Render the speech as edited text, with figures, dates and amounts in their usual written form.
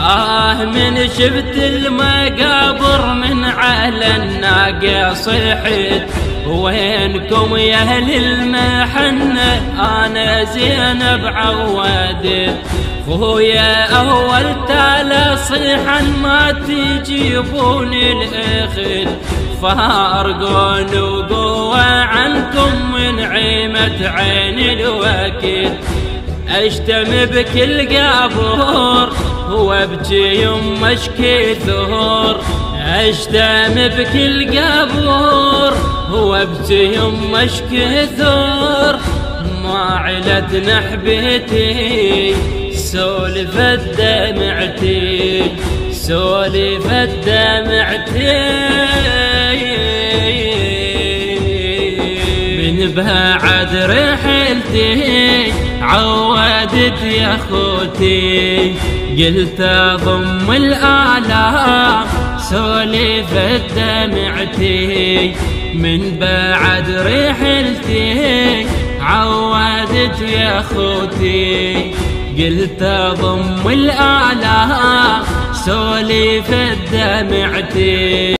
من شفت المقابر من على الناقة صيحت وينكم يا اهل المحنة انا زينب عوادت خويا اول تالا صيحا ما تجيبون الاخت فارقون وقوة عنكم من عيمة عين الوكيل اشتم بكل قابور وابكي يم اشكي ثور اشتم بكل قابور وابكي يم اشكي ثور ما علت نحبتي سولفت دمعتي سولفت دمعتي من بعد رحلتي عودت يا خوتي قلت اضم الآلام سولفت دمعتي من بعد رحلتي عودت يا خوتي قلت اضم الآلام سولفت دمعتي